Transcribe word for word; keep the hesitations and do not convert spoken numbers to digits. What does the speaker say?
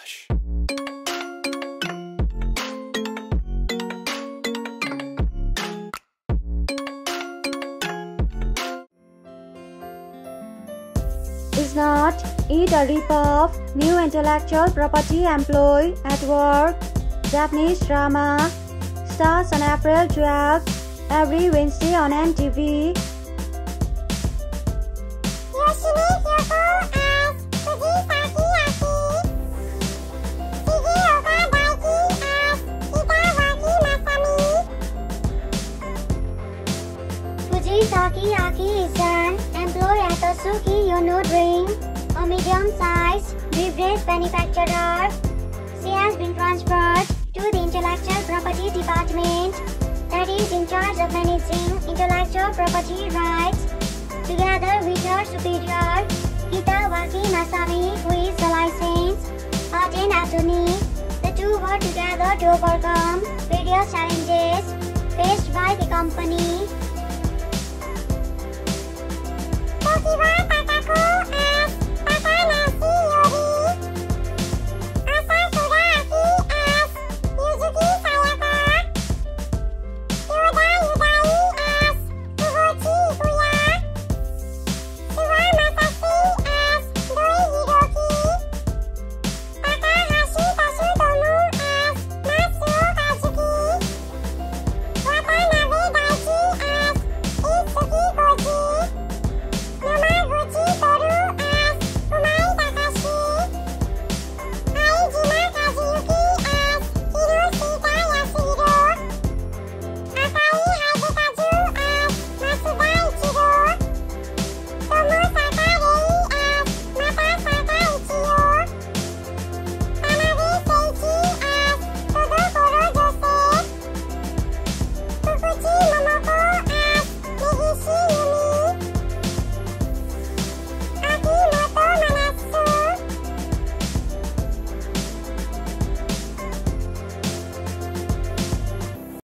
English. Is not it a ripoff? New intellectual property employee at work. Japanese drama starts on April twelfth, every Wednesday on N T V. Yoshimi Hyoko as Fujisaki Aki. Shigeoka Daiki as Kitawaki Masami. Fujisaki Aki is an employee at the Tsukiyono Drink, a medium-sized beverage manufacturer. She has been transferred to the Intellectual Property Department that is in charge of managing intellectual property rights, together with her superior, Kitawaki Masami, who is a licensed patent attorney. The two work together to overcome various challenges faced by the company.